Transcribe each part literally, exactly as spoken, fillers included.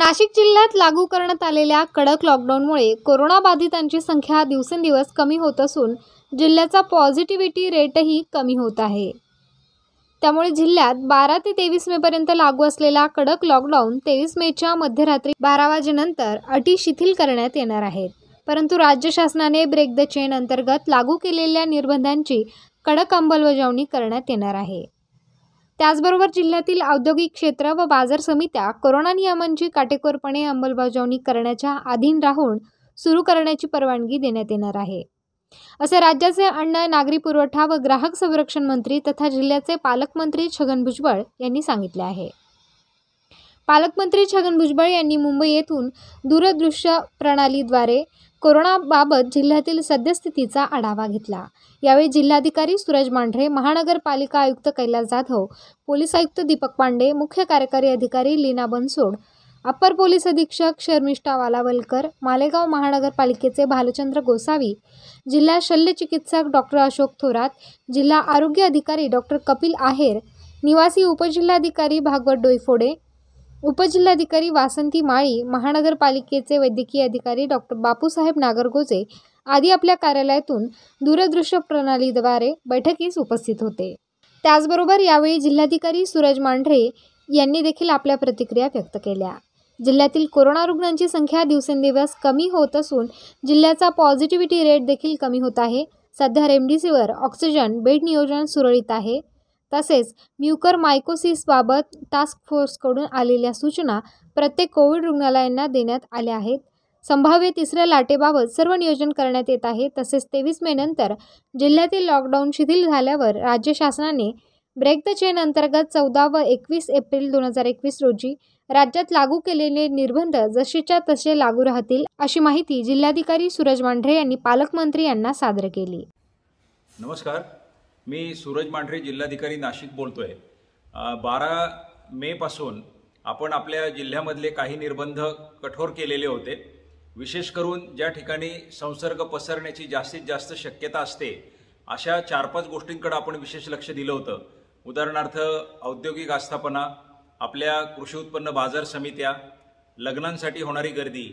नाशिक जिल्ह्यात लागू करण्यात आलेल्या कडक लॉकडाऊनमुळे कोरोना बाधितांची संख्या दिवसेंदिवस कमी होत असून जिल्ह्याचा पॉझिटिव्हिटी रेटही कमी होत आहे। त्यामुळे जिल्ह्यात बारा ते तेवीस मे पर्यंत लागू असलेला कडक लॉकडाऊन तेवीस मेच्या मध्यरात्री बारा वाजेनंतर अटी शिथिल करण्यात येणार आहेत। परंतु राज्य शासनाने ब्रेक द चेन अंतर्गत लागू केलेल्या निर्बंधांची कडक अंमलबजावणी करण्यात येणार आहे। त्याचबरोबर जिल्ह्यातील औद्योगिक क्षेत्र व बाजार समित्या कोरोना नियमांची काटेकोरपणे अंमलबजावणी करण्याच्या अधीन राहून सुरू करण्याची परवानगी देण्यात येणार आहे, असे राज्याचे अन्न, नागरी पुरवठा व ग्राहक संरक्षण मंत्री तथा जिल्ह्याचे पालकमंत्री छगन भुजबळ यांनी सांगितले आहे। पालकमंत्री छगन भुजबळ यांनी मुंबई येथून दूरदृश्य प्रणालीद्वारे कोरोनाबाबत जिल्ह्यातील सद्यस्थितीचा आढावा घेतला। यावेळी जिल्हाधिकारी सूरज मांढरे, महानगरपालिका आयुक्त कैलास जाधव, पोलीस आयुक्त दीपक पांडे, मुख्य कार्यकारी अधिकारी लीना बनसोड, अप्पर पोलीस अधीक्षक शर्मिष्ठा वालावलकर, मालेगाव महानगरपालिकेचे भालचंद्र गोसावी, जिल्हा शल्य चिकित्सक डॉक्टर अशोक थोरात, जिल्हा आरोग्य अधिकारी डॉक्टर कपिल आहेर, निवासी उपजिल्हाधिकारी भागवत डोईफोडे, उपजिल्हाधिकारी वासंती माळी, महानगरपालिकेचे वैद्यकीय अधिकारी डॉक्टर बापूसाहेब नागरगोजे आदी आपल्या कार्यालयातून दूरदृश्य प्रणालीद्वारे बैठकीस उपस्थित होते। त्याचबरोबर यावेळी जिल्हाधिकारी सूरज मांढरे यांनी देखील आपल्या प्रतिक्रिया व्यक्त केल्या। जिल्ह्यातील कोरोना रुग्णांची संख्या दिवसेंदिवस कमी होत असून जिल्ह्याचा पॉझिटिव्हिटी रेट देखील कमी होत आहे। सध्या रेमडेसिवीर, ऑक्सिजन, बेड नियोजन सुरळीत आहे। तसेच म्युकर मायकोसिसबाबत टास्क फोर्सकडून आलेल्या सूचना प्रत्येक कोविड रुग्णालयांना देण्यात आल्या आहेत। संभाव्य तिसऱ्या लाटेबाबत सर्व नियोजन करण्यात येत आहे। तसेच तेवीस मे नंतर जिल्ह्यातील लॉकडाऊन शिथिल झाल्यावर राज्य शासनाने ब्रेक द चेन अंतर्गत चौदा व एकवीस एप्रिल दोन हजार एकवीस रोजी राज्यात लागू केलेले निर्बंध जसेच्या तसे लागू राहतील, अशी माहिती जिल्हाधिकारी सूरज मांढरे यांनी पालकमंत्री यांना सादर केली। नमस्कार, मी सूरज मांढरे, जिल्हाधिकारी नाशिक बोलतोय। बारा मे पासून आपण आपल्या जिल्ह्यामधले काही निर्बंध कठोर केलेले होते। विशेष करून ज्या ठिकाणी संसर्ग पसरण्याची जास्तीत जास्त शक्यता असते अशा चार पाच गोष्टींकडे आपण विशेष लक्ष दिलं होतं। उदाहरणार्थ औद्योगिक आस्थापना, आपल्या कृषी उत्पन्न बाजार समित्या, लग्नांसाठी होणारी गर्दी,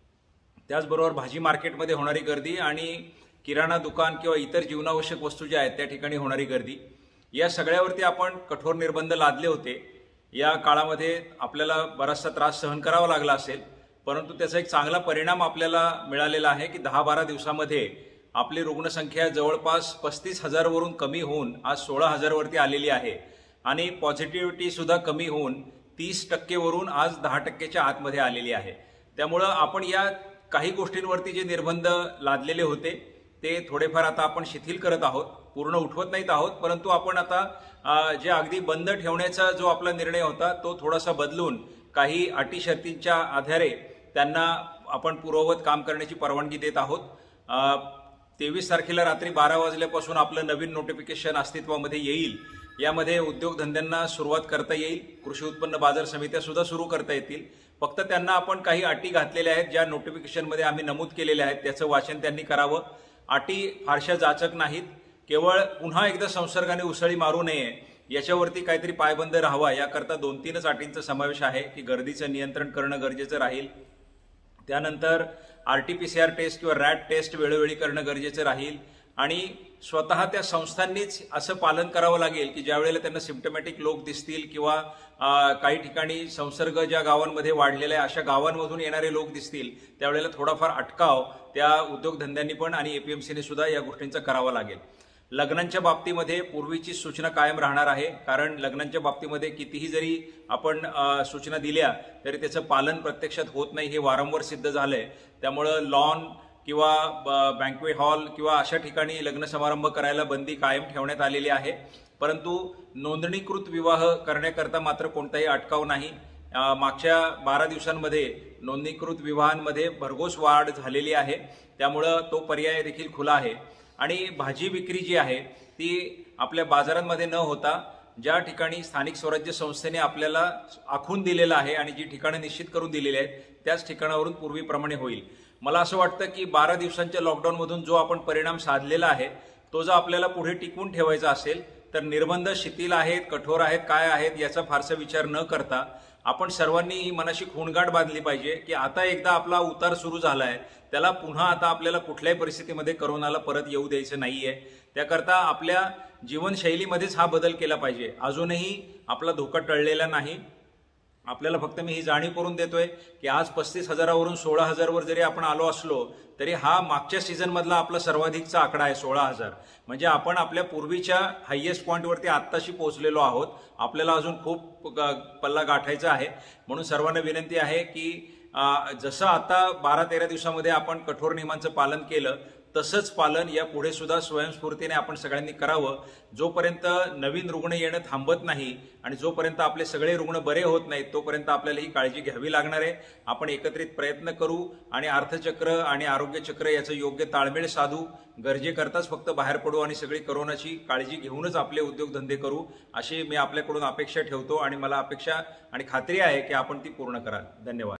त्याचबरोबर भाजी मार्केटमध्ये होणारी गर्दी आणि किराणा दुकान किंवा इतर जीवनावश्यक वस्तू ज्या आहेत त्या ठिकाणी होणारी गर्दी, या सगळ्यावरती आपण कठोर निर्बंध लादले होते। या काळामध्ये आपल्याला बराचसा त्रास सहन करावा लागला असेल, परंतु त्याचा एक चांगला परिणाम आपल्याला मिळालेला आहे की दहा बारा दिवसामध्ये आपली रुग्णसंख्या जवळपास पस्तीस हजार वरून कमी होऊन आज सोळा हजार वरती आलेली आहे आणि पॉझिटिव्हिटी सुद्धा कमी होऊन तीस टक्के वरून आज दहा टक्केच्या आतमध्ये आलेली आहे। त्यामुळे आपण या काही गोष्टींवरती जे निर्बंध लादलेले होते ते थोडेफार आता आपण शिथिल करत आहोत, पूर्ण उठवत नाहीत आहोत, परंतु आपण आता जे अगदी बंद ठेवण्याचा जो आपला निर्णय होता तो थोडासा बदलून काही अटी शर्तींच्या आधारे त्यांना आपण पूर्ववत काम करण्याची परवानगी देत आहोत। तेवीस तारखेला रात्री बारा वाजल्यापासून आपलं नवीन नोटिफिकेशन अस्तित्वामध्ये येईल। यामध्ये उद्योगधंद्यांना सुरुवात करता येईल, कृषी उत्पन्न बाजार समित्या सुद्धा सुरू करता येतील। फक्त त्यांना आपण काही अटी घातलेल्या आहेत ज्या नोटिफिकेशनमध्ये आम्ही नमूद केलेल्या आहेत, त्याचं वाचन त्यांनी करावं। अटी फारशा जाचक नाहीत, केवळ पुन्हा एकदा संसर्गाने उसळी मारू नये याच्यावरती काहीतरी पायबंद राहावा याकरता दोन तीनच अटींचा समावेश आहे की गर्दीचं नियंत्रण करणं गरजेचं राहील, त्यानंतर आरटीपीसीआर टेस्ट किंवा रॅट टेस्ट वेळोवेळी करणं गरजेचं राहील आणि स्वतः त्या संस्थांनीच असं पालन करावं लागेल की ज्या वेळेला त्यांना सिम्प्टमॅटिक लोक दिसतील किंवा काही ठिकाणी संसर्ग ज्या गावांमध्ये वाढलेला आहे अशा गावांमधून येणारे लोक दिसतील त्यावेळेला थोडाफार अटकाव त्या उद्योगधंद्यांनी पण आणि एपीएमसीने सुद्धा या गोष्टींचा करावा लागेल। लग्नांच्या बाबतीमध्ये पूर्वीची सूचना कायम राहणार आहे, कारण लग्नांच्या बाबतीमध्ये कितीही जरी आपण सूचना दिल्या तरी त्याचं पालन प्रत्यक्षात होत नाही हे वारंवार सिद्ध झालंय। त्यामुळं लॉन किंवा बँक्वेट हॉल किंवा अशा ठिकाणी लग्न समारंभ करायला बंदी कायम ठेवण्यात आलेली आहे, परंतु नोंदणीकृत विवाह करण्याकरता मात्र कोणताही अटकाव नाही। मागच्या बारा दिवसांमध्ये नोंदणीकृत विवाहांमध्ये भरघोस वाढ झालेली आहे, त्यामुळं तो पर्याय देखील खुला आहे। आणि भाजी विक्री जी आहे ती आपल्या बाजारांमध्ये न होता ज्या ठिकाणी स्थानिक स्वराज्य संस्थेने आपल्याला आखून दिलेलं आहे आणि जी ठिकाणे निश्चित करून दिलेली आहेत त्याच ठिकाणावरून पूर्वीप्रमाणे होईल। मला असं वाटतं की बारा दिवसांच्या लॉकडाऊनमधून जो आपण परिणाम साधलेला आहे तो जर आपल्याला पुढे टिकवून ठेवायचा असेल तर निर्बंध शिथिल आहेत, कठोर आहेत, काय आहेत याचा फारसा विचार न करता आपण सर्वांनी ही मनाशी खूणगाठ बांधली पाहिजे की आता एकदा आपला उतार सुरू झालाय, त्याला पुन्हा आता आपल्याला कुठल्याही परिस्थितीमध्ये कोरोनाला परत येऊ द्यायचं नाहीये। त्याकरता आपल्या जीवनशैलीमध्येच हा बदल केला पाहिजे। अजूनही आपला धोका टळलेला नाही। आपल्याला फक्त मी ही जाणीव करून देतोय की आज पस्तीस हजारावरून सोळा हजार वर जरी आपण आलो असलो तरी हा मागच्या सीझन मधला आपला सर्वाधिकचा आकडा आहे सोळा हजार। म्हणजे आपण आपल्या पूर्वीच्या हायएस्ट पॉइंटवरती आत्ताशी पोहोचलेलो आहोत। आपल्याला अजून खूप पल्ला गाठायचा आहे। म्हणून सर्वांना विनंती आहे की जसं आता बारा तेरा दिवसामध्ये आपण कठोर नियमांचं पालन केलं तसंच पालन या पुढे सुद्धा स्वयंस्फूर्तीने आपण सगळ्यांनी करावं। जोपर्यंत नवीन रुग्ण येणं थांबत नाही आणि जोपर्यंत आपले सगळे रुग्ण बरे होत नाहीत तोपर्यंत आपल्याला ही काळजी घ्यावी लागणार आहे। आपण एकत्रित प्रयत्न करू आणि अर्थचक्र आणि आरोग्य चक्र याचं योग्य ताळमेळ साधू। गरजेकरताच फक्त बाहेर पडू आणि सगळी कोरोनाची काळजी घेऊनच आपले उद्योगधंदे करू अशी मी आपल्याकडून अपेक्षा ठेवतो आणि मला अपेक्षा आणि खात्री आहे की आपण ती पूर्ण कराल। धन्यवाद।